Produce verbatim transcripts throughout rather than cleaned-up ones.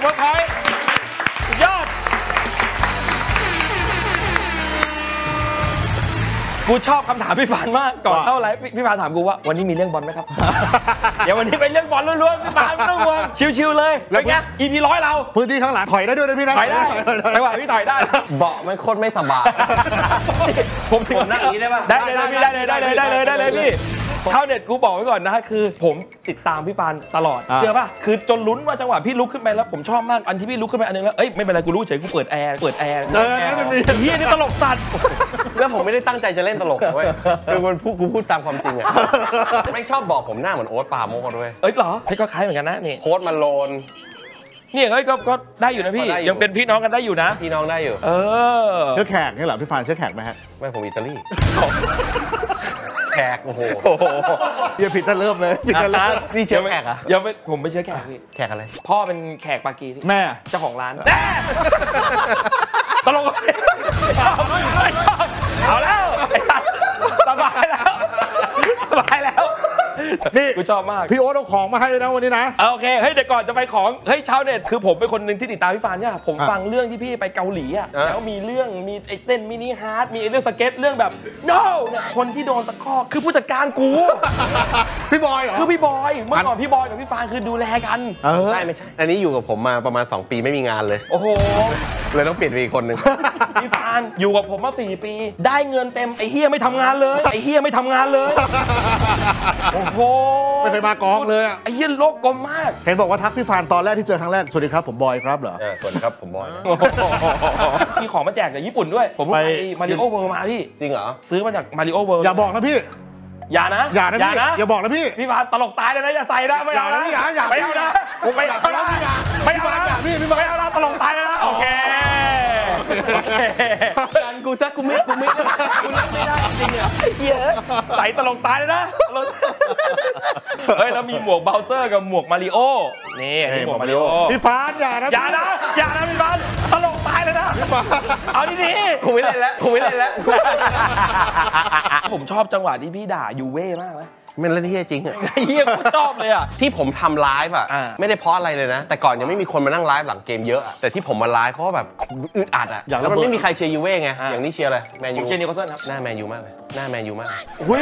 เวิร์คพอยต์ยอดกูชอบคำถามพี่ฟานมากก่อนเข้าไลฟ์พี่ฟานถามกูว่าวันนี้มีเรื่องบอลไหมครับ เดี๋ยววันนี้เป็นเรื่องบอลล้วนๆพี่ฟานไม่ต้องห่วงชิวๆเลยเป็นไง อี พี ร้อยเราพื้นที่ข้างหลังถอยได้ด้วยนะพี่นะถอยได้ไม่ว่าพี่ถอยได้เบาะมันโคตรไม่สบายผมถึงนั่งอย่างนี้ได้ป่ะได้เลยพี่ได้เลยได้เลยได้เลยได้เลยพี่ชาวเน็ตกูบอกไว้ก่อนนะคือผมติดตามพี่ฟานตลอดเชื่อป่ะคือจนลุ้นว่าจังหวะพี่ลุกขึ้นไปแล้วผมชอบมากอันที่พี่ลุกขึ้นไปอันนึงแล้วเอ้ยไม่เป็นไรกูรู้เฉยกูเปิดแอร์เปิดแอร์เออมันมีเฮียนี่ตลกสัตว์แล้วผมไม่ได้ตั้งใจจะเล่นตลกเว้ยคือมันพูดกูพูดตามความจริงอะไม่ชอบบอกผมหน้าเหมือนโอ๊ตปาโมกด้วยเอ้ยเหรอเฮ้ยก็คล้ายเหมือนกันนะนี่โค้ดมาโลนนี่เฮ้ยก็ก็ได้อยู่นะพี่ยังเป็นพี่น้องกันได้อยู่นะพี่น้องได้อยู่เออเชื้อแขกนี่เหรอพี่ฟานเชื้อแขกไหมฮะไม่ผมอิตาลีแขกโอ้โหอย่าผิดแต่เริ่มเลยผิดแต่เริ่มนี่เชื้อแขกอะยังไม่ผมไม่เชื้อแขกพี่แขกอะไรพ่อเป็นแขกปากีแม่เจ้าของร้านตลกเอาแล้วไอ้สัตว์สบายแล้วสบายแล้วนี่กูชอบมากพี่โอ๊ตเอาของมาให้นะวันนี้นะโอเคเฮ้ยเดี๋ยวก่อนจะไปของเฮ้ยชาวเน็ตคือผมเป็นคนหนึ่งที่ติดตามพี่ฟานเนี่ยผมฟังเรื่องที่พี่ไปเกาหลีอ่ะแล้วมีเรื่องมีไอ้เต้นมินิฮาร์ดมีไอ้เรื่องสเก็ตเรื่องแบบ no เนี่ยคนที่โดนตะคอกคือผู้จัดการกูพี่บอยเหรอคือพี่บอยเมื่อก่อนพี่บอยกับพี่ฟานคือดูแลกันใช่ไม่ใช่อันนี้อยู่กับผมมาประมาณสองปีไม่มีงานเลยโอ้โหเลยต้องเปลี่ยนไปอีกคนหนึ่งพี่ฟานอยู่กับผมมาสี่ปีได้เงินเต็มไอ้เฮียไม่ทำงานเลยไอ้เฮียไม่ทำงานเลยโอ้โหไม่เคยมากองเลยไอ้เฮียโลกกลมมากเห็นบอกว่าทักพี่ฟานตอนแรกที่เจอครั้งแรกสวัสดีครับผมบอยครับเหรอสวัสดีครับผมบอยมีของมาแจกจากญี่ปุ่นด้วยผมไปมาริโอเวิร์มาพี่จริงเหรอซื้อมาจากมาริโอเวิร์อย่าบอกนะพี่อย่านะอย่านะพี่อย่าบอกนะพี่พี่ฟานตลกตายเลยนะอย่าใส่นะไม่เอานะอย่าอย่าไม่เอานะผมไม่เอานะไม่เอานะพี่พี่ไม่เอานะตลกตายเลยนะโอเคการกูซักกูไม่กูไม่กูรับไม่ได้จริงเหรอเยอะใส่ตลกตายเลยนะเฮ้ยแล้วมีหมวกเบลเซอร์กับหมวกมาริโอนี่อันนี้หมวกมาริโอพี่ฟานอย่านะอย่านะอย่านะพี่ฟานตลกตายเลยนะเอาดีๆกูไม่เล่นแล้วกูไม่เล่นแล้วผมชอบจังหวะที่พี่ด่ายูเว่มากนะมันเล่นที่จริงอะเฮียกูชอบเลยอะที่ผมทำไลฟ์อะไม่ได้เพราะอะไรเลยนะแต่ก่อนยังไม่มีคนมานั่งไลฟ์หลังเกมเยอะแต่ที่ผมมาไลฟ์เพราะว่าแบบอึดอัดอะแล้วมันไม่มีใครเชียร์ยูเว่ไงอย่างนี้เชียร์อะไรแมนยูเชียร์นิวคาสเซิลครับหน้าแมนยูมากเลยหน้าแมนยูมากอุ้ย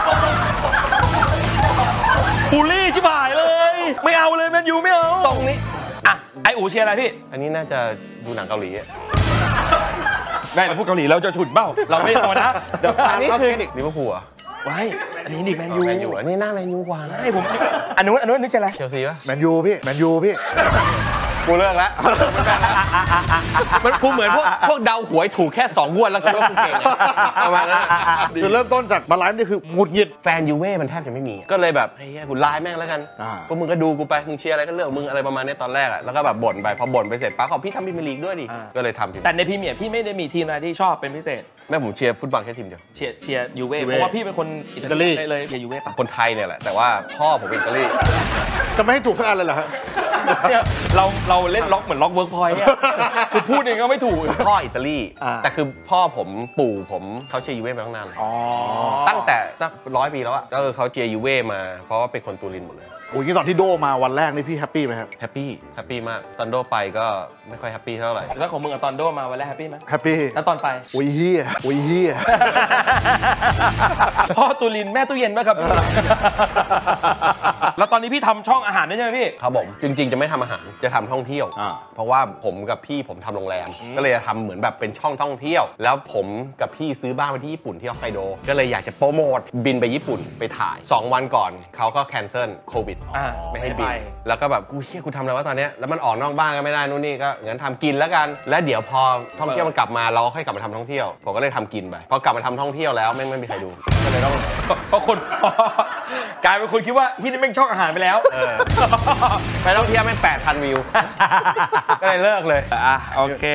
บูลลี่ชิบหายเลยไม่เอาเลยแมนยูไม่เอาตรงนี้อ่ะไออูเชียร์อะไรพี่อันนี้น่าจะดูหนังเกาหลีอะได้เราพูดเกาหลีเราจะฉุนเบ้าเราไม่พอนะเดี๋ยวอันนี้คือลิเวอร์พูลไว้อันนี้ดิแมนยูแมนยูอันนี้หน้าแมนยูกว่านะให้ผมอันนู้นอันนู้นนี่ใช่ไหมเชลซีป่ะแมนยูพี่แมนยูพี่กูเลิกแล้วมันกูเหมือนพวกพวกเดาหวยถูกแค่สองงวดแล้วคิดว่ากูเก่งประมาณนั้นคือเริ่มต้นจากมาไลฟ์นี่คือหงุดหงิดแฟนยูเว่มันแทบจะไม่มีก็เลยแบบเฮ้ยกูไลฟ์แม่งแล้วกันพวกมึงก็ดูกูไปมึงเชียร์อะไรก็เรื่องมึงอะไรประมาณนี้ตอนแรกอ่ะแล้วก็แบบบ่นไปพอบ่นไปเสร็จปั๊บเขาพี่ทำพรีเมียร์ลีกด้วยดิก็เลยทำแต่ในพรีเมียร์พี่ไม่ได้มีทีมอะไรที่ชอบเป็นพิเศษแม่ผมเชียร์ฟุตบอลแค่ทีมเดียวเชียร์เชียร์ยูเว่เพราะว่าพี่เป็นคนอิตาลีเลยเชียร์ยูเว่ปะคนไทยเนี่ยแหละแต่ว่าพ่อผมเป็นอิตาลีจะไม่ให้ถูกสักอันเลยเหรอฮะเนี่ยเราเราเล่นล็อกเหมือนล็อกเวิร์กพอยต์อ่ะคือพูดเองก็ไม่ถูกพ่ออิตาลีแต่คือพ่อผมปู่ผมเขาเชียร์ยูเว่มาตั้งนานเลยตั้งแต่ตั้งร้อยปีแล้วอ่ะก็คือเขาเชียร์ยูเว่มาเพราะว่าเป็นคนตูรินหมดเลยโอ้ยตอนที่โดมาวันแรกนี่พี่แฮปปี้ไหมครับแฮปปี้แฮปปี้มากตอนโดไปก็ไม่ค่อยแฮปปี้เท่าไหร่แล้วของมึงกับตอนโดมาวันแรกแฮปปี้ไหมแฮปปี้แล้วตอนไปโอ้ยเฮียโอ้ยเฮียพ่อตูรินแม่ตู้เย็นไหมครับแล้วตอนนี้พี่ทำช่องอาหารได้ใช่ไหมพี่ครับผมจริงๆจะไม่ทำอาหารจะทำท่องเที่ยวเพราะว่าผมกับพี่ผมทำโรงแรมก็เลยจะทำเหมือนแบบเป็นช่องท่องเที่ยวแล้วผมกับพี่ซื้อบ้านไปที่ญี่ปุ่นที่ฮอกไกโดก็เลยอยากจะโปรโมทบินไปญี่ปุ่นไปถ่ายสองวันก่อนเขาก็แคนเซิลโควิดไม่ให้บินแล้วก็แบบกูเชี่ยกูทำอะไรวะตอนนี้แล้วมันออกนอกบ้านก็ไม่ได้นู่นนี่ก็งั้นทำกินแล้วกันแล้วเดี๋ยวพอท่องเที่ยวมันกลับมาเราค่อยกลับมาทำท่องเที่ยวผมก็เลยทำกินไปพอกลับมาทำท่องเที่ยวแล้วไม่ไม่มีใครดูก็เลยต้องเพราะคนกลายเป็นคนคิดว่าที่นี่แม่งช่องอาหารไปแล้วไปท่องเที่ยวแม่งแปดพันวิวก็เลยเลิกเลยอ่ะโอเค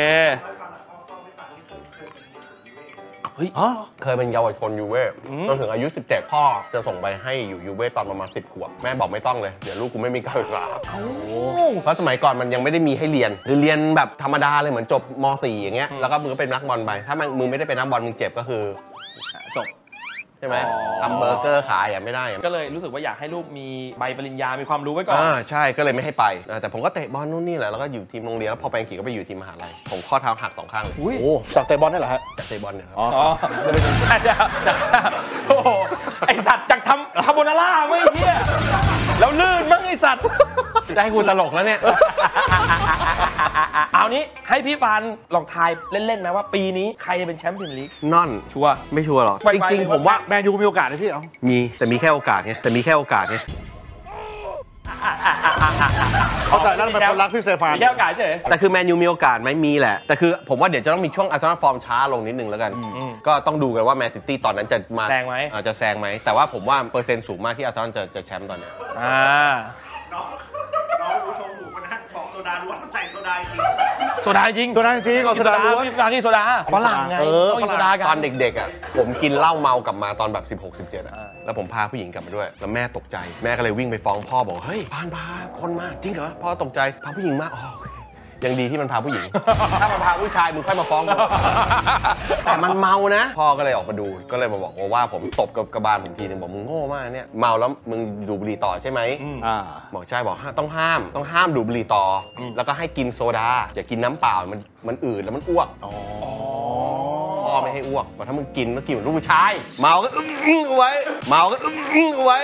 เคยเป็นเยาวชนยูเว่จนถึงอายุสิบเจ็ดพ่อจะส่งไปให้อยู่ยูเว่ตอนประมาณสิบขวบแม่บอกไม่ต้องเลยเดี๋ยวลูกกูไม่มีการศึกษาเพราะสมัยก่อนมันยังไม่ได้มีให้เรียนคือเรียนแบบธรรมดาเลยเหมือนจบม .สี่ อย่างเงี้ยแล้วก็มึงก็เป็นนักบอลไปถ้ามึงไม่ได้เป็นนักบอลมึงเจ็บก็คือจบใช่ไหมทำเบอร์เกอร์ขายอ่ะไม่ได้อ่ะก็เลยรู้สึกว่าอยากให้ลูกมีใบปริญญามีความรู้ไว้ก่อนอ่าใช่ก็เลยไม่ให้ไปแต่ผมก็เตะบอลนู่นนี่แหละแล้วก็อยู่ทีมโรงเรียนแล้วพอไปอังกฤษก็ไปอยู่ทีมมหาลัยผมข้อเท้าหักสองข้างโอ้จากเตะบอลได้เหรอฮะจากเตะบอลเนี่ยครับอ๋ออ๋อโอ้โหไอสัตว์จากทำคาโบนาร่าไม่เหี้ยแล้วลื่นมั้งไอสัตว์จะให้กูตลกแล้วเนี่ยเอานี้ให้พี่ฟานลองทายเล่นๆไหมว่าปีนี้ใครจะเป็นแชมป์พรีเมียร์ลีกนอนชัวร์ไม่ชัวร์หรอกไปจไปริงๆผมว่าแมนยูมีโอกาสนะพี่เอ้ามีแต่มีแค่โอกาสไงแต่มีแค่โอกาสไงเอาแต่นั่นเป็นคนรักพี่เซฟานมีแค่โอกาสเฉยแต่คือแมนยูมีโอกาสไหมมีแหละแต่คือผมว่าเดี๋ยวจะต้องมีช่วงอาร์เซนอลฟอร์มช้าลงนิดนึงแล้วกันอืมก็ต้องดูกันว่าแมนซิตี้ตอนนั้นจะมาแซงไหมอาจจะแซงไหมแต่ว่าผมว่าเปอร์เซ็นต์สูงมากที่อาร์เซนอลจะจะแชมป์ตอนเนี้ยอ่าน้องน้องรู้ชมหมูคนนั้นบอกโซดาล้วนใส่โซดาจริงโซดาจริงตัวนั้นจริงเอาโซดาล้วนพี่ฟานกินโซดาฝรั่งไงเออต้องกินโซดากันตอนเด็กๆอ่ะผมกินเหล้าเมากลับมาตอนแบบสิบหก สิบเจ็ดอ่ะอ่าแล้วผมพาผู้หญิงกลับมาด้วยแล้วแม่ตกใจแม่ก็เลยวิ่งไปฟ้องพ่อบอกเฮ้ยพานพาคนมาจริงเหรอพ่อตกใจพาผู้หญิงมาอ๋อโอเคยังดีที่มันพาผู้หญิง ถ้ามันพาผู้ชายมึงค่อยมาฟ้องกู แต่มันเมานะพ่อก็เลยออกมาดูก็เลยมาบอกว่าว่าผมตบกับกระบาลผมทีนึงบอกมึงโง่มากเนี่ยเมาแล้วมึงดูดบุหรี่ต่อใช่ไหมอ่าบอกใช่บอกห้ามต้องห้ามต้องห้ามดูดบุหรี่ต่ออแล้วก็ให้กินโซดาอย่ากินน้ำเปล่ามันมันอืดแล้วมันอ้วกอ๋อพ่อไม่ให้อ้วกบอกถ้ามึงกินก็กินเหมือนลูกผู้ชายเมาก็อึ้งอึ้งเอาไว้เมาก็อึ้งอึ้งเอาไว้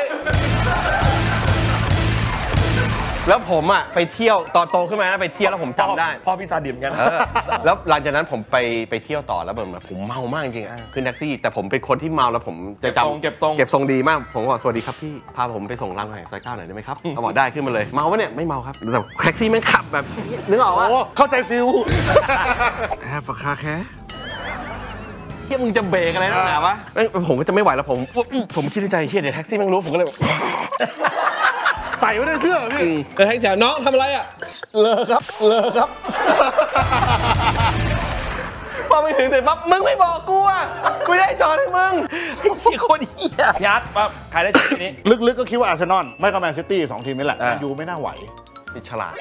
แล้วผมอ่ะไปเที่ยวตอนโตขึ้นมานะไปเที่ยวแล้วผมจำได้พ่อพี่ซาดิมกันเออแล้วหลังจากนั้นผมไปไปเที่ยวต่อแล้วแบบผมเมามากจริงๆอ่ะขึ้นแท็กซี่แต่ผมเป็นคนที่เมาแล้วผมจะจำเก็บทรงเก็บทรงดีมากผมบอกสวัสดีครับพี่พาผมไปส่งรามคำแหงซอยเก้าหน่อยได้ไหมครับเขาบอกได้ขึ้นมาเลยเมาปะเนี่ยไม่เมาครับแต่แท็กซี่แม่งขับแบบนึกออกว่าโอ้เข้าใจฟิลแฮปคาแค่เฮียมึงจะเบรกอะไรนักหนาวะเอ้ยผมก็จะไม่ไหวแล้วผมผมคิดในใจเฮียเดี๋ยวแท็กซี่แม่งรู้ผมก็เลยใส่ไว้ในเสื้อพี่เออแท็กซี่น้องทำอะไรอ่ะเลอครับเลอครับ พอไปถึงเสร็จปั๊บมึงไม่บอกกูอ่ะกูจะให้จอดให้มึงโคตรเหี้ยยัดปั๊บใครได้แชมป์นี้ลึกๆก็คิดว่าอาร์เซนอลไม่ก็แมนซิตี้สองทีมนี้แหละอ่าแมนยูไม่น่าไหวนี่ฉลาด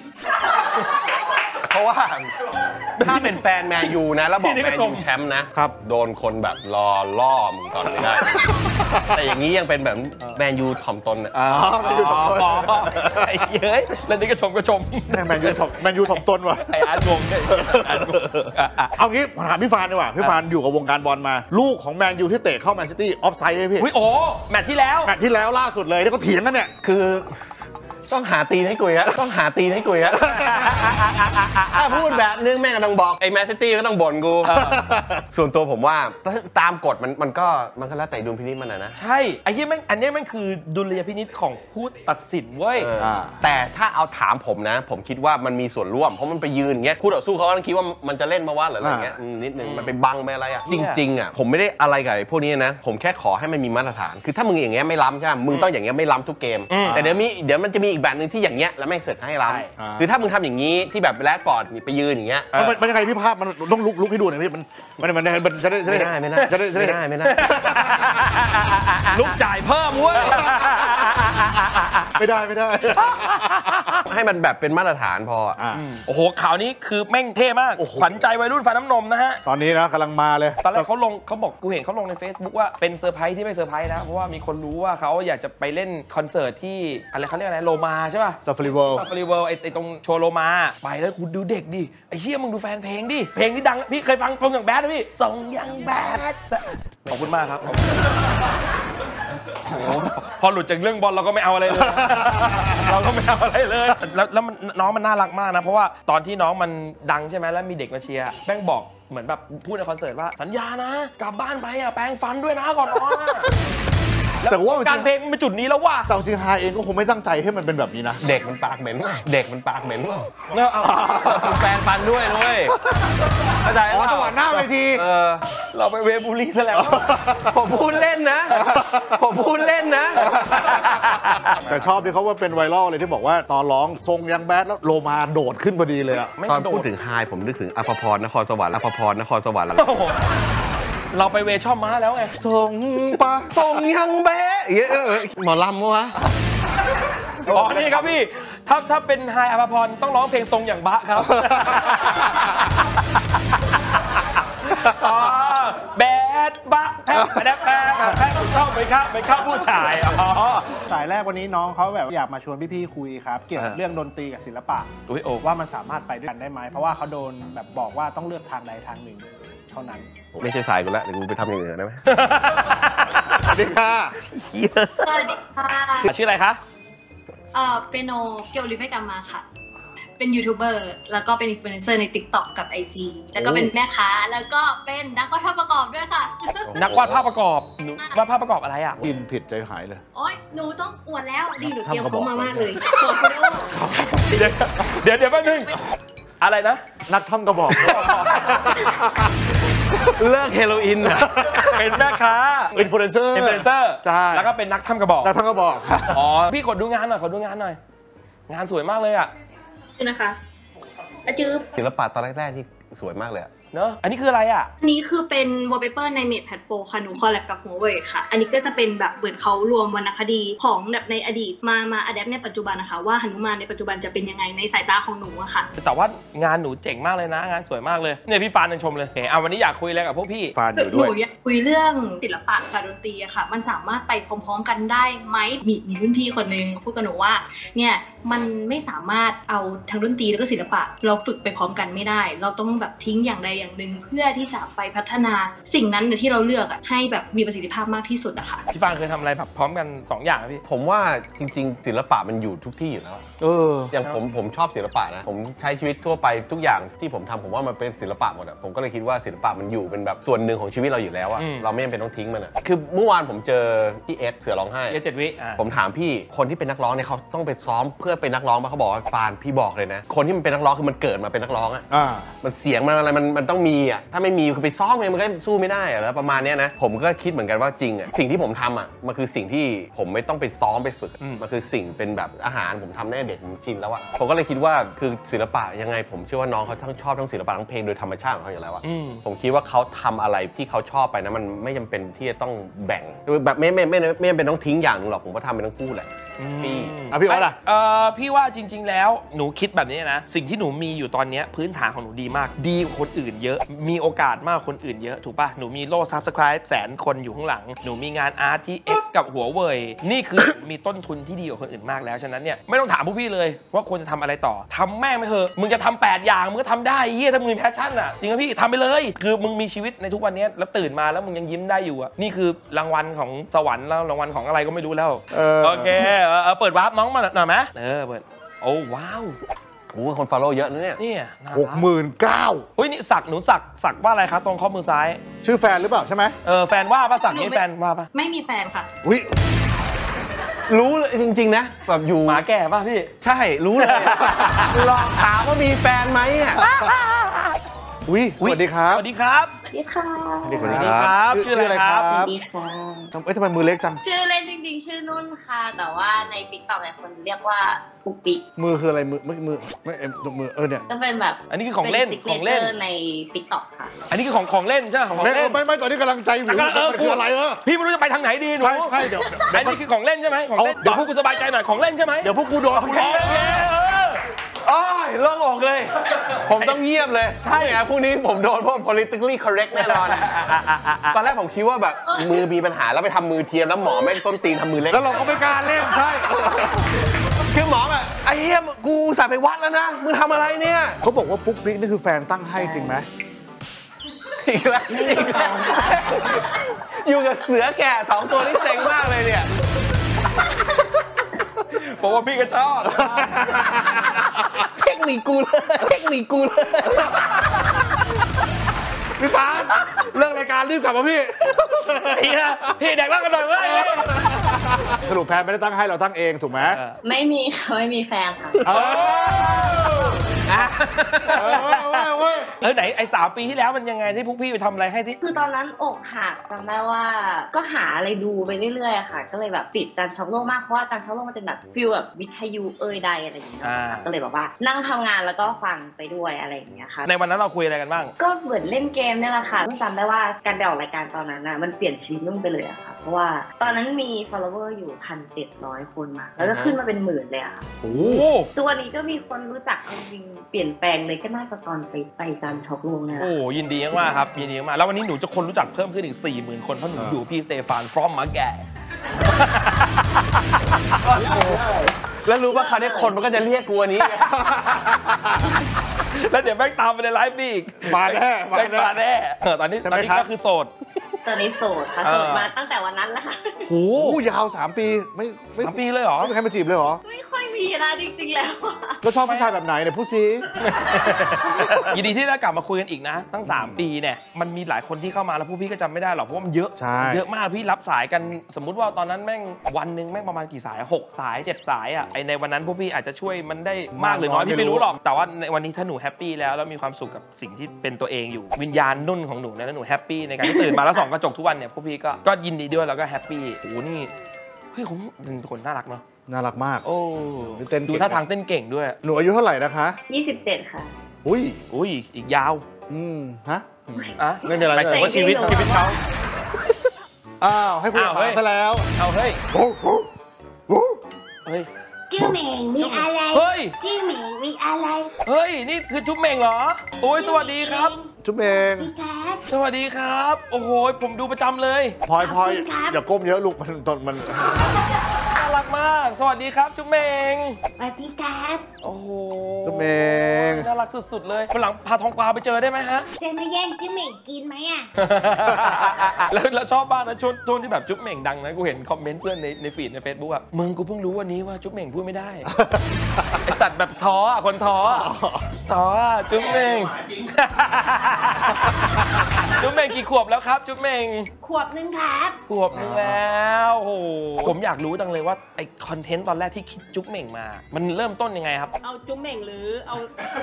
เพราะว่าถ้าเป็นแฟนแมนยูนะแล้วบอกแมนยูแชมป์นะครับ โดนคนแบบรอล่อมึงก่อนไม่ได้ แต่อย่างนี้ยังเป็นแบบแมนยูถ่อมตนอ่ะอ๋อแมนยูถ่อมตนไอ้เย้ยแล้วนี่ก็ชมก็ชมแมนยูถ่อมแมนยูถ่อมตนว่ะไอ้อาร์ตงงเลยอาร์ตงงอ่ะอ่ะเอางี้ถามพี่ฟานดีกว่าพี่ฟานอยู่กับวงการบอลมา ลูกของแมนยูที่เตะเข้าแมนซิตี้ออฟไซด์ไหมพี่อุ้ยโอ้แมตช์ที่แล้วแมตช์ที่แล้วล่าสุดเลยที่เขาเถียงกันเนี่ยคือต้องหาตีนให้กุยฮะต้องหาตีนให้กุยฮะถ้าพูดแบบนึงแม่งก็ต้องบอกไอ้แมนซิตี้ก็ต้องบ่นกู ส่วนตัวผมว่าตามกฎมันมันก็มันก็แล้วแต่ดุลพินิจมันนะนะใช่ไอ้เหี้ยแม่งอันเนี้ยแม่งคือดุลยพินิจของผู้ตัดสินเว้ยเออแต่ถ้าเอาถามผมนะ ผมคิดว่ามันมีส่วนร่วมเพราะมันไปยืนอย่างเงี้ยคู่ต่อสู้เขาก็ต้องคิดว่ามันจะเล่นมาว่าหรืออะไรเงี้ยอืมนิดนึงมันไปบังไปอะไรอ่ะจริงๆอ่ะผมไม่ได้อะไรกับไอ้พวกนี้นะผมแค่ขอให้มันมีมาตรฐาน คือถ้ามึงอย่างเงี้ยไม่ล้ำใช่ไหมมึงต้องอย่างเงี้ยไม่ล้ำทุกเกมอืมแต่เดี๋ยวมีเดี๋ยวมันจะมีอีกแบบนึงที่อย่างเงี้ยแล้วไม่เสร็จให้ล้ใช่ำคือถ้ามึงทำอย่างงี้ที่แบบแรดฟอร์ดไปยืนอย่างเงี้ยมันมันยังไงพี่ภาพมันต้องลุกลุกให้ดูหน่อยพี่มันมันมันมันจะได้จะไม่ได้ได้ไม่ได้จะได้จะไม่ได้ได้ไม่ได้ลูกจ่ายเพิ่มเว้ยไม่ได้ไม่ได้ให้มันแบบเป็นมาตรฐานพออ่ะอ่ะโอ้โหข่าวนี้คือแม่งเท่มากโอ้โหขวัญใจวัยรุ่นฟันน้ำนมนะฮะตอนนี้นะกำลังมาเลยตอนแรกเขาลงเขาบอกกูเห็นเขาลงใน Facebook ว่าเป็นเซอร์ไพรส์ที่ไม่เซอร์ไพรส์นะ เพราะว่ามีคนรู้ว่าเขาอยากจะไปเล่นคอนเสิร์ตที่อะไรเขาเรียกอะไรโลมาใช่ป่ะซาฟารีเวิลด์ซาฟารีเวิลด์ไอ้ไอ้ตรงโชว์โลมาไปแล้วคุณดูเด็กดิไอ้เหี้ยมึงดูแฟนเพลงดิเพลงที่ดังพี่เคยฟังส่งอย่างแบดไหมพี่ส่งอย่างแบดขอบคุณมากครับโอ้โหพอหลุดจากเรื่องบอลเราก็ไม่เอาอะไรเลย เราก็ไม่เอาอะไรเลยแล้วแล้วมันน้องมันน่ารักมากนะเพราะว่าตอนที่น้องมันดังใช่ไหมแล้วมีเด็กมาเชียร์แม่งบอกเหมือนแบบพูดในคอนเสิร์ตว่าสัญญานะกลับบ้านไปอ่ะแปรงฟันด้วยนะก่อนนอนอะแต่ว่าการเพลงมันเป็นจุดนี้แล้วว่ะแต่จริงฮาเองก็คงไม่ตั้งใจให้มันเป็นแบบนี้นะเด็กมันปากเหม็นว่ะเด็กมันปากเหม็นว่ะเนอะเอามึงแปรงฟันด้วยด้วยเข้าใจอ๋อจังหวะหน้าเวทีเออเราไปเวบุรีซะแล้วผมพูดเล่นนะ ผมพูดเล่นนะแต่ชอบที่เขาว่าเป็นไวรัลเลยที่บอกว่าตอนร้องทรงยังแบดแล้วโลมาโดดขึ้นพอดีเลยอะตอนพูดถึงไฮผมนึกถึงอภพรนครสวรรค์อภพรนครสวรรค์อะไรโอ้โหเราไปเวช่อม้าแล้วไงทรงปะส่งยังแบ๊ะอย่างเงี้ยเออหมอลำวะอ๋อนี่ครับพี่ถ้าถ้าเป็นไฮอภพรต้องร้องเพลงทรงอย่างบะครับ อ๋อแบดบะแพ้แพ้แพ้แพ้ไม่เข้าไม่เข้าผู้ชายอ๋อสายแรกวันนี้น้องเขาแบบอยากมาชวนพี่ๆคุยครับเกี่ยวกับเออเรื่องดนตรีกับศิลปะอุ้ยโอ้ว่ามันสามารถไปด้วยกันได้ไหมเพราะว่าเขาโดนแบบบอกว่าต้องเลือกทางใดทางหนึ่งเท่านั้นไม่ใช่สายกูแล้วเดี๋ยวกูไปทำอย่างอื่นได้ไหมสวัสดีค่ะสวัสดีค่ะชื่ออะไรคะเอ่อเปียโนเกียวริไม่จำมาค่ะ เป็นยูทูบเบอร์แล้วก็เป็นอินฟลูเอนเซอร์ใน TikTok กับ ไอ จี แล้วก็เป็นแม่ค้าแล้วก็เป็นนักวาดภาพประกอบด้วยค่ะนักวาดภาพประกอบหนูวาดภาพประกอบอะไรอ่ะกินผิดใจหายเลยโอ๊ยหนูต้องอวดแล้วดีหนูเตรียมทำกระบอเขากมามากเลยขอบคุณโอ้เดี๋ยวเดี๋ยวเดี๋ยวแป๊บนึงอะไรนะนักทำกระบอกเลิกเฮโรอีนอ่ะเป็นแม่ค้าอินฟลูเอนเซอร์อินฟลูเอนเซอร์ใช่แล้วก็เป็นนักทำกระบอกนักทำกระบอกอ๋อพี่ขอดูงานหน่อยขอดูงานหน่อย งานสวยมากเลยอ่ะคือนะคะอาจืบศิลปะตอนแรกๆนี่สวยมากเลยอะเนอะอันนี้คืออะไรอ่ะอันนี้คือเป็นวอลเปเปอร์ในเมดแพดโปค่ะหนูคอลแลบกับหัวเว่ยค่ะ อันนี้ก็จะเป็นแบบเหมือนเขารวมวรรณคดีของแบบในอดีตมามาอัดแอปในปัจจุบันนะคะว่าหนุมานในปัจจุบันจะเป็นยังไงในสายตาของหนูอะค่ะแต่ว่างานหนูเจ๋งมากเลยนะ งานสวยมากเลยเนี่ยพี่ฟานยังชมเลยเฮ้ยเอาวันนี้อยากคุยอะไรกับพวกพี่ฟานอยู่หด้นูวยอยากคุยเรื่องศิลปะกับดนตรีอะค่ะ มันสามารถไปพร้อมๆกันได้ไหมมีมีรุ่นพี่คนนึงพูดกับหนูว่าเนี่ยมันไม่สามารถเอาทั้งดนตรีแล้วก็ศิลปะ เราฝึกไปพร้อมกันไม่ได้ เราต้องแบบทิ้งอย่างใดอย่างหนึ่งเพื่อที่จะไปพัฒนาสิ่งนั้นที่เราเลือกอะให้แบบมีประสิทธิภาพมากที่สุดอะค่ะพี่ฟานเคยทำอะไรแบบพร้อมกันสองอย่างไหมพี่ผมว่าจริง ๆ ศิลปะมันอยู่ทุกที่อยู่แล้วเอออย่างผมผมชอบศิลปะนะผมใช้ชีวิตทั่วไปทุกอย่างที่ผมทำผมว่ามันเป็นศิลปะหมดอะผมก็เลยคิดว่าศิลปะมันอยู่เป็นแบบส่วนหนึ่งของชีวิตเราอยู่แล้วอะอืมเราไม่จำเป็นต้องทิ้งมันอะคือเมื่อวานผมเจอพี่เอสเสือร้องไห้เอเจ็ดวิอ่ะผมถามพี่คนที่เป็นนักร้องเนี่ยเขาต้องไปซ้อมเพื่อเป็นนักร้องป่ะเขาบอกว่าฟานพี่บอกเลยนะ คนที่มันเป็นนักร้องคือมันเกิดมาเป็นนักร้องอะอ่ามันเสียงมันอะไรมันมันต้องมีอะถ้าไม่มีคือไปซ้อมไงมันก็สู้ไม่ได้อะแล้วประมาณเนี้ยนะผมก็คิดเหมือนกันว่าจริงอะสิ่งที่ผมทำอะมันคือสิ่งที่ผมไม่ต้องไปซ้อมไปฝึกอืมมันคือสิ่งเป็นแบบอาหารผมทำได้เด็กผมชินแล้วอะผมก็เลยคิดว่าคือศิลปะยังไงผมเชื่อว่าน้องเขาทั้งชอบทั้งศิลปะทั้งเพลงโดยธรรมชาติของเขาอยู่แล้วอะอืมผมคิดว่าเขาทำอะไรที่เขาชอบไปนะมันไม่จำเป็นที่จะต้องแบ่งแบบไม่ไม่ไม่ไม่ไม่จำเป็นต้องทิ้งอย่างหนึงหรอกผมก็ทำเป็นทั้งคู่แหละ พี่อ่ะพี่อ๊อตอ่ะเอ่อพี่ว่าจริง ๆ แล้วหนูคิดแบบนี้นะ สิ่งที่หนูมีอยู่ตอนเนี้ยพื้นฐานของหนูดีมาก ดีกว่าคนอื่นเยอะ มีโอกาสมากกว่าคนอื่นเยอะถูกปะหนูมีโล่ Subscribe แสนคนอยู่ข้างหลัง หนูมีงานอาร์ตที่ X กับหัวเว่ยนี่คือ มีต้นทุนที่ดีกว่าคนอื่นมากแล้วฉะนั้นเนี่ยไม่ต้องถามพวกพี่เลยว่าควรจะทำอะไรต่อทำแม่งไม่เหอะมึงจะทำแปดอย่างมึงก็ทำได้เฮียถ้ามึงมีแพชชั่นอ่ะจริงไหมพี่ทำไปเลย คือมึงมีชีวิตในทุกวันนี้แล้วตื่นมาแล้วมึงยังยิ้มได้อยู่อ่ะนี่คือรางวัลของสวรรค์แล้วรางวัลของอะไรก็ไม่รู้แล้วเออโอเคเออเออเปิดวาร์ปน้องมาหน่อยไหมเออเปิดโอ้ว้าวโอ้ยคนฟอลโล่เยอะนะเนี่ยเนี่ยน่าหรักหมื่นเก้าเฮ้ยนี่สักหนูสักสักว่าอะไรครับตรงข้อมือซ้ายชื่อแฟนหรือเปล่าใช่ไหมเออแฟนว่าป่ะสักนี้แฟนว่าป่ะไม่มีแฟนค่ะอุ้ยรู้เลยจริงๆนะแบบอยู่หมาแก่ป่ะพี่ใช่รู้เลย ลองถามว่ามีแฟนไหมอ่ะอุ้ยสวัสดีครับสวัสดีครับสวัสดีค่ะสวัสดีสวัสดีครับ ชื่ออะไรครับสวัสดีค่ะทำเอ้ยทำไมมือเล็กจังชื่อเล่นจริงๆ ชื่อนุ่นค่ะ แต่ว่าในติ๊กต็อกเนี่ยคนเรียกว่าปุกปิกมือคืออะไรมือไม่มือไม่เอ็มมือเออเนี่ยก็เป็นแบบอันนี้คือของเล่นป็ของเล่น signature ในติ๊กต็อกค่ะอันนี้คือของของเล่นใช่ไหมของของไม่เล่นไม่ไม่ตอนนี้กำลังใจวิวแล้วก็เออมันคืออะไรเออพี่ไม่รู้จะไปทางไหนดีหนูใช่ใช่เดี๋ยวเดี๋ยวอันนี้คือของเล่นใช่ไหมของเล่นเอาเดี๋ยวพวกกูสบายใจหน่อยของเล่นใช่ไหมเดี๋ยวพวกกูโดนโอกูเคร้องโอเคเออโอ้ยโล่งอกเลย ผมต้องเงียบเลย ใช่ไงพรุ่งนี้ผมโดนพวก politically correct แน่นอน ตอนแรกผมคิดว่าแบบมือมีปัญหาแล้วไปทำมือเทียมแล้วหมอแม่งส้นตีนทำมือเล็กแล้วเราก็ไม่กล้าเล่นใช่คือหมอแบบไอ้เหี้ยกูสายไปวัดแล้วนะ มึงทำอะไรเนี่ยเขาบอกว่าปุ๊กปิ๊กนี่คือแฟนตั้งให้จริงไหมอีกแล้วอีกแล้วอยู่กับเสือแก่สองตัวนี่เซ็งมากเลยเนี่ยผมว่าพี่ก็ชอบเทคนิคกูเลยเทคนิคกูเลยพี่ฟานเลิกรายการรีบกลับมาพี่พี่นะพี่แดกเหล้ากันหน่อยเว้ยสรุปแฟนไม่ได้ตั้งให้เราตั้งเองถูกไหมไม่มีค่ะ ไม่มีแฟนค่ะเออเออเว้ยเว้ยเว้ยเออไหนไอ้สามปีที่แล้วมันยังไงที่พวกพี่ไปทำอะไรให้ที่คือตอนนั้นอกหักจำได้ว่าก็หาอะไรดูไปเรื่อยๆอะค่ะ ก็เลยแบบติดจันช็อกโลกมาก เพราะว่าจันช็อกโลกมันเป็นแบบฟิลแบบวิทยุเอ่ยใดอะไรอย่างเงี้ยอ่าค่ะก็เลยแบบว่านั่งทำงานแล้วก็ฟังไปด้วยอะไรอย่างเงี้ยค่ะในวันนั้นเราคุยอะไรกันบ้างก็เหมือนเล่นเกมเนี่ยแหละค่ะนุ่นจำได้ว่าการไปออกรายการตอนนั้นน่ะมันเปลี่ยนชีวิตนุ่นไปเลยอะค่ะ เพราะว่าตอนนั้นมี follower อยู่พันเจ็ดร้อยคนมา แล้วก็ขึ้นมาเป็นหมื่นเลยอะค่ะโอ้โหตัวนี้ก็มีคนรู้จักจริงๆเปลี่ยนแปลงเลยก็น่าจะตอนไปไปจันานช็อกโลกเนี่ยโอ้ยินดีมากครับยินดีมากแล้ววันนี้หนูจะคนรู้จักเพิ่มขึ้นอีก สี่หมื่น คนเพราะหนูอยู่พี่สเตฟาน from มาแก่แล้วรู้ป่ะคราวนี้คนมันก็จะเรียกกูอันนี้แล้วเดี๋ยวแม่งตามไปในไลฟ์นี่อีกมาแน่มาแม่งแน่มาแน่เออตอนนี้ใช่ตไหมอนนี้ครับก็คือโสดตอนนี้โสดค่ะเออโสดมาตั้งแต่วันนั้นแล้วค่ะโอ้โอ้ยาวสามปีไม่ไม่สามปีเลยเหรอไม่มีใครมาจีบเลยเหรอไม่ค่อยมีนะจริงๆแล้วอะแล้วชอบผู้ชายแบบไหนเนี่ยพูดซิยินดีที่ได้กลับมาคุยกันอีกนะตั้งสามปีเนี่ยมันมีหลายคนที่เข้ามาแล้วผู้พี่ก็จำไม่ได้หรอกเพราะว่ามันเยอะใช่เยอะมากพี่รับสายกันสมมุติว่าตอนนั้นแม่งวันหนึ่งแม่งประมาณกี่สายหกสายเจ็ดสายอ่ะไอในวันนั้นพวกพี่อาจจะช่วยมันได้มากหรือน้อยพี่ไม่รู้หรอกแต่ว่าในวันนี้ถ้าหนูแฮปปี้แล้วแล้วมีความสุขกับสิ่งที่เป็นตัวเองอยู่วิญญาณนุ่นของหนูเนี่ยแล้วหนูแฮปปี้ในการที่ตื่นมาแล้วส่องกระจกทุกวันเนี่ยพวกพี่ก็ก็ยินดีด้วยแล้วก็แฮปปี้โอ้โหนี่เฮ้ยผมเป็นคนน่ารักเนาะน่ารักมากโอ้เต้นเก่งดูท่าทางเต้นเก่งด้วยหนูอายุเท่าไหร่นะคะยี่สิบเจ็ดค่ะอุ้ยอุ้ยอีกยาวอืมฮะอ่ะไม่มีอะไรหมายถึงว่าชีวิตชีวิตเขาอ้าวให้พูดอ้าวมาเฮ้ยซะแล้วเอาเฮ้ยโอ้โหโอ้โหเฮ้ยจื้อเหม่งมีอะไรเฮ้ยจื้อเหม่งมีอะไรเฮ้ย นี่คือจุ๊บเหม่งเหรอ โอ้ย สวัสดีครับจุ๊บเองพี่ครับสวัสดีครับ โอ้โห ผมดูประจำเลยพลอยพลอยขอบคุณครับอย่าก้มเยอะลูกมันตอนมันน่ารักมาก สวัสดีครับ จุ๊บเหม่งสวัสดีครับโอ้โหจุ๊บเองน่ารักสุดๆเลยวันหลังพาทองกวาวไปเจอได้ไหมฮะจะมาแย่งจื้อเหม่งกินไหมอ่ะแล้วแล้วชอบบ้างนะช่วงช่วงที่แบบจุ๊บเหม่งดังนะ กูเห็นคอมเมนต์เพื่อนในในฟีดในเฟซบุ๊กอะมึงกูเพิ่งรู้วันนี้ว่าจุ๊บเหม่งพูดไม่ได้ ไอสัตว์แบบท้ออะคนท้ออะท้ออะจุ๊บเหม่ง จุ๊บเหม่งกี่ขวบแล้วครับ จุ๊บเหม่งขวบหนึงครับขวบนึงแล้วโอ้โหผมอยากรู้จังเลยว่าไอคอนเทนต์ตอนแรกที่คิดจุ๊บเหม่งมา มันเริ่มต้นยังไงครับเอาจุ๊บเหม่งหรือเอา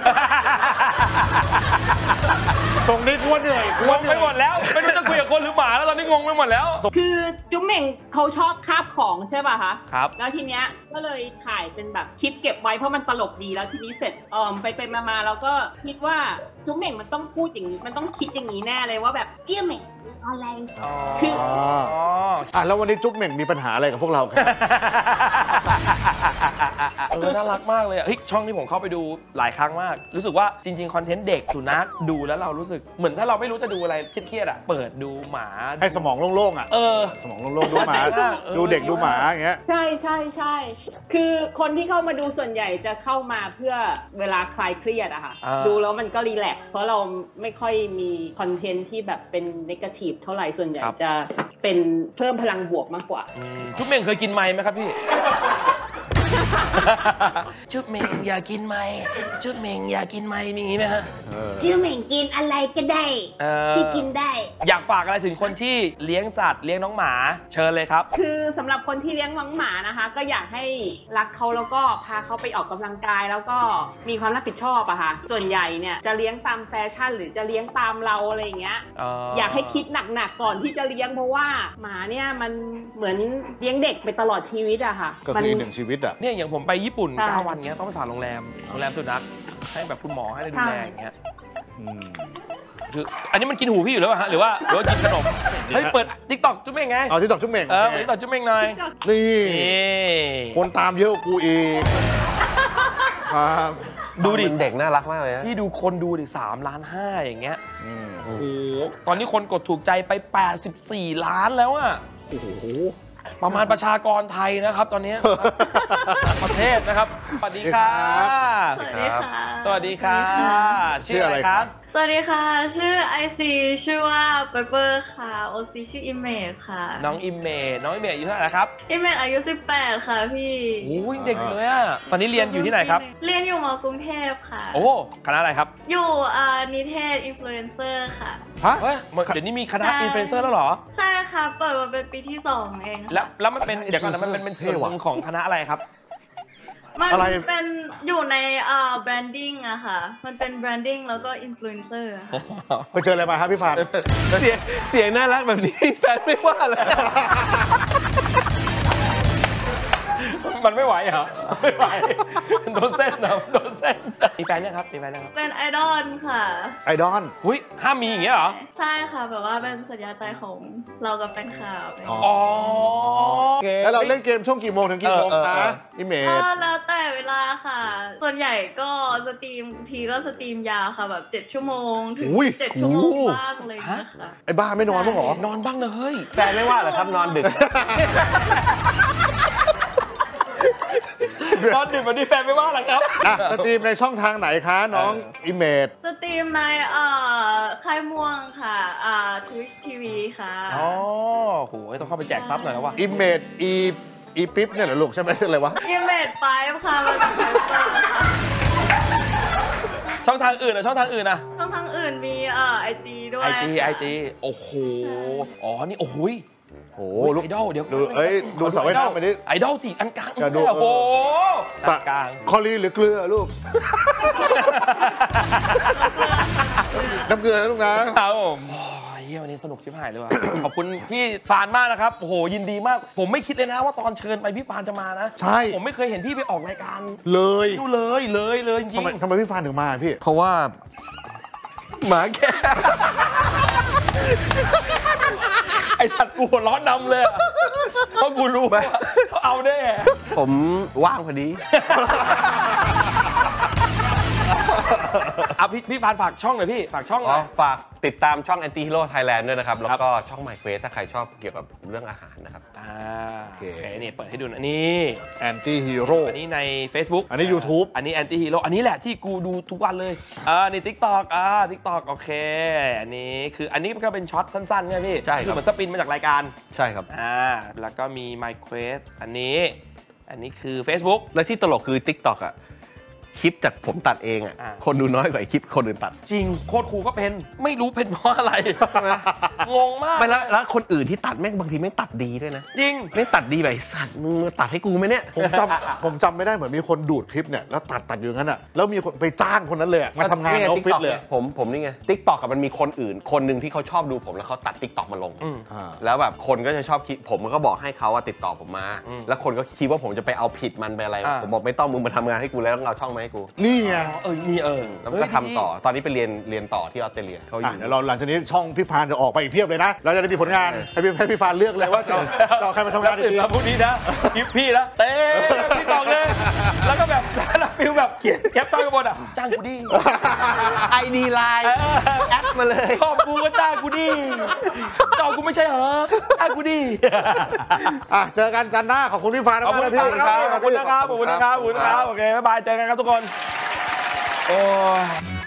ตรงนี้กลัวเหนื่อยกลังวงเหไปนื่อยหมดแล้วไม่รู้จะคุยกับคนหรือหมาแล้วตอนนี้งงไปหมดแล้วคือจุ๊บเหม่งเขาชอบคาบของใช่ป่ะคะครับแล้วทีเนี้ยก็เลยถ่ายเป็นแบบคลิปเก็บไว้เพราะมันตลกดีแล้วทีนี้เสร็จเออไปไปมาๆแล้วก็คิดว่าจุ๊บเหม่งมันต้องพูดอย่างนี้มันต้องคิดอย่างนี้แน่เลยว่าแบบจื้อเหม่งมีอะไรคืออ๋ออ๋ออ่ะแล้ววันนี้จุ๊บเหม่งมีปัญหาอะไรกับพวกเราครับเออน่ารักมากเลยอะเฮ้ยช่องที่ผมเข้าไปดูหลายครั้งมาก รู้สึกว่าจริงๆคอนเทนต์เด็กสุนัขดูแล้วเรารู้สึกเหมือนถ้าเราไม่รู้จะดูอะไรเครียดๆอะเปิดดูหมาให้สมองโล่งๆอ่ะเออสมองโล่งๆดูหมาเออดูเด็กดูหมาอย่างเงี้ยใช่ใช่ใช่คือคนที่เข้ามาดูส่วนใหญ่จะเข้ามาเพื่อเวลาคลายเครียดอะค่ะอ่าดูแล้วมันก็รีแลกซ์เพราะเราไม่ค่อยมีคอนเทนต์ที่แบบเป็นนกาทีฟเท่าไหร่ส่วนใหญ่จะเป็นเพิ่มพลังบวกมากกว่าอืมจุ๊บเหม่งเคยกินไม้ไหมครับพี่ จุ๊บเหม่งอยากกินไม้จุ๊บเหม่งอยากกินไม้มีอย่างงี้ไหมฮะจื้อเหม่งกินอะไรก็ได้เออที่กินได้อยากฝากอะไรถึงคนที่เลี้ยงสัตว์เลี้ยงน้องหมาเชิญเลยครับคือสำหรับคนที่เลี้ยงน้องหมานะคะ ก็อยากให้รักเขาแล้วก็พาเขาไปออกกำลังกาย แล้วก็มีความรับผิดชอบอะค่ะส่วนใหญ่เนี่ยจะเลี้ยงตามแฟชั่น หรือจะเลี้ยงตามเราอะไรอย่างเงี้ยเอ่ออยากให้คิดหนักๆก่อนที่จะเลี้ยงเพราะว่าหมาเนี่ยมันเหมือนเลี้ยงเด็กไปตลอดชีวิตอะค่ะก็มัคืออีกหนึ่งชีวิตอ่ะเนี่ยอย่างผมไปญี่ปุ่นใช่เก้าวันเงี้ยต้องไปฝากโรงแรมโรงแรมสุนัขให้แบบคุณหมอให้ได้ดูแลใช่อย่างเงี้ยอืมคืออันนี้มันกินหูพี่อยู่แล้วฮะหรือว่าหรือว่ากินขนมเฮ้ยเปิดติ๊กต็อกจุ๊บเม่งไงเอาที่ตอกจุ๊บเหม่งเออติ๊กต็อกจุ๊บเม่งหน่อยนี่นี่คนตามเยอะกว่ากูอีกครับดูดิเป็นเด็กน่ารักมากเลยนะพี่ดูคนดูดิสามล้านห้าอย่างเงี้ยอืมโอ้โหตอนนี้คนกดถูกใจไปแปดสิบสี่ล้านแล้วอะโอ้โหประมาณประชากรไทยนะครับตอนนี้ ประเทศนะครับ สวัสดีค่ะสวัสดีค่ะสวัสดีค่ะชื่ออะไรครับสวัสดีค่ะ ชื่อ ไอ ซี ชื่อว่าเปเปอร์ค่ะ โอ ซี ชื่ออิเมจค่ะน้องอิมเมจน้องอิมเมจอายุเท่าไหร่ครับอิเมจอายุสิบแปดค่ะพี่โอ้ยเด็กเลยอะตอนนี้เรียนอยู่ที่ไหนครับเรียนอยู่มอกรุงเทพค่ะโอ้คณะอะไรครับอยู่อ่านิเทศอินฟลูเอนเซอร์ค่ะฮะเฮ้ยเดี๋ยวนี้มีคณะใช่อินฟลูเอนเซอร์แล้วเหรอใช่ค่ะ เปิดมาเป็นปีที่สองเองค่ะแล้วแล้วมันเป็นเดี๋ยวก่อนนะมันเป็นเป็นส่วนหนึ่งของคณะอะไรครับมันอะไรเป็นอยู่ในอ่าแบรนดิ้งอะค่ะ มันเป็นแบรนดิ้งแล้วก็อินฟลูเอนเซอร์ค่ะไปเจออะไรมาครับพี่พานเสียงเสียงน่ารักแบบนี้ แฟนไม่ว่าเลยมันไม่ไหวเหรอไม่ไหวโดนเส้นนะโดนเส้นมีแฟนยังครับมีแฟนยังครับเป็นไอดอลค่ะไอดอลหุ้ยห้ามมีอย่างเงี้ยเหรอใช่ค่ะแบบว่าเป็นสัญญาใจของเรากับแฟนคลับอ๋ออ๋อโอเคแล้วเราเล่นเกมช่วงกี่โมงถึงกี่โมงเออเออนะเอออิเมก็จแล้วแต่เวลาค่ะ ส่วนใหญ่ก็สตรีมทีก็สตรีมยาวค่ะแบบเจ็ดชั่วโมงถึงอุ้ยเจ็ดชั่วโมงบ้างอะไรอย่างเลยนะคะไอ้บ้าไม่นอนบ้างเหรอนอนบ้างนะเฮ้ยแฟนไม่ว่าเหรอครับนอนดึกตอนดึกวันนี้แฟนไม่ว่าหรอกครับอ่ะสตรีมในช่องทางไหนคะน้องอิเมจสตรีมในเอ่อค่ายม่วงค่ะอ่า Twitch ที วี ค่ะอ๋อโหต้องเข้าไปแจกซับหน่อยแล้วว่ะอิเมจอีอีปิ๊บเนี่ยเหรอลูกใช่ไหมอะไรวะอิมเมจไปค่ะมาจากไทเปอร์ค่ะช่องทางอื่นอะช่องทางอื่นอะช่องทางอื่นมีเอ่อไอจีด้วยไอจีค่ะไอจีโอ้โหอ๋อนี่โอ้โหยโอ้โอ้ลูกไอดอลเดี๋ยวดูเอ้ยดูเสาไว้หน้าไปดิไอดอลสิอันกลางอย่าดูโอ้โหสอันกลางคอรีหรือเกลือลูก น้ำเกลือนะลูกนะครับผมโอ้ยเฮียวันนี้สนุกชิบหายเลยว่ะ ขอบคุณพี่ฟานมากนะครับโอ้โหยินดีมาก ผมไม่คิดเลยนะว่าตอนเชิญไปพี่ฟานจะมานะใช่ผมไม่เคยเห็นพี่ไปออกรายการเลยดูเลยเลยเลยจริทำงไมทำไมพี่ฟานถึงมาพี่เพราะว่าหมาแก่ไอสัตว์กูหัวร้อนดำเลยอะเพราะกูรู้ว่าเขาเอาแน่ผมว่างพอดีอ่ะพี่พี่ฟานฝากช่องหน่อยพี่ฝากช่องหอ๋น่ออยฝากติดตามช่อง Anti Hero Thailand ด้วยนะครับ แล้วก็ช่อง My Quest ถ้าใครชอบเกี่ยวกับเรื่องอาหารนะครับอ่าโอโอเคเคนี่เปิดให้ดูอันนี้แอนตี้ฮีโร่อันนี้ใน Facebook อันนี้ YouTube อันนี้ Anti Hero อันนี้แหละที่กูดูทุกวันเลยอ่านี่ TikTok อ่า TikTok โอเค อันนี้คืออันนี้ก็เป็นช็อตสั้นๆใช่ไหมพี่ใช่ครับคือเหมือนสปินมาจากรายการใช่ครับอ่าแล้วก็มี My Quest อันนี้ อันนี้คือ Facebook และที่ตลกคือ TikTok อ่ะ คลิปจากผมตัดเองอ่ะอ่าคนดูน้อยกว่าไอ้คลิปคนอื่นตัดจริงโคตรครูก็เป็นไม่รู้เป็นเพราะอะไร งงมากไม่แล้วแล้วคนอื่นที่ตัดแม่งบางทีไม่งตัดดีด้วยนะจริงไม่งตัดดีแบบไอ้สัตว์มึงมาตัดให้กูไหมเนี่ยผมจำผมจำไม่ได้เหมือนมีคนดูดคลิปเนี่ยแล้วตัดตัดอยู่อย่างนั้นอ่ะแล้วมีคนไปจ้างคนนั้นเลยอะมาทำงานในออฟฟิศเลยอะผมผมนี่ไง TikTok กับมันมีคนอื่น คนหนึ่งที่เขาชอบดูผมแล้วเขาตัด TikTok มาลงอืมอ่าแล้วแบบคนก็จะชอบคิดผมก็บอกให้เขาว่าติดต่อผมมาอืมแล้วคนก็คิดว่าผมจะไปเอาผิดมันไปอะไรอ่าผมบอกไม่ต้องมึงมาทำงานให้กูแล้วต้องเอาช่องมาให้กูนี่ไงเออนี่เออแล้วก็ทำต่อตอนนี้ไปเรียนเรียนต่อที่ออสเตรเลียเขาออ่ะยู่เดี๋ยวเราหลังจากนี้ช่องพี่ฟานจะออกไปอีกเพียบเลยนะ เราจะได้มีผลงาน ให้พี่ให้พี่ฟานเลือกเลยว่าจะเอาจะเอาใครมาทำงานตื่นดีมาพรุ่งนี้นะคลิปพี่นะเต้พี่กองเลย แล้วก็แบบแล้วฟิลแบบเขียนแคปชั่นข้างบนอ่ะจ้างกูดิไอดีไลน์แอดมาเลยชอบกูก็จ้างกูดิชอบกูไม่ใช่เหรอจ้างกูดิอ่ะเจอกันจันทร์หน้าขอบคุณพี่ฟานขอบมากคุณนะพี่ครับขอบคุณนะครับขอบคุณนะครับขอบคุณนะครับโอเคบ๊ายบายเจอกันครับทุกคนโอ้ย